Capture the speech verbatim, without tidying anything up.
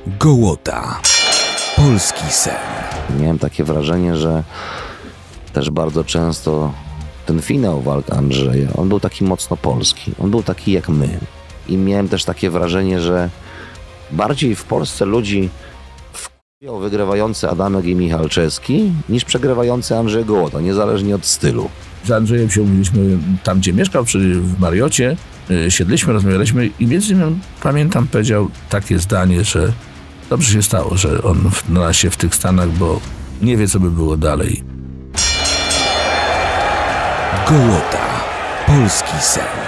Gołota. Polski sen. Miałem takie wrażenie, że też bardzo często ten finał walk Andrzeja, on był taki mocno polski. On był taki jak my. I miałem też takie wrażenie, że bardziej w Polsce ludzi wkurwiał wygrywający Adamek i Michalczewski niż przegrywający Andrzej Gołota, niezależnie od stylu. Z Andrzejem się umówiliśmy tam, gdzie mieszkał, czyli w Mariocie. Siedliśmy, rozmawialiśmy i między innymi, pamiętam, powiedział takie zdanie, że dobrze się stało, że on znalazł się w tych Stanach, bo nie wie, co by było dalej. Gołota. Polski sen.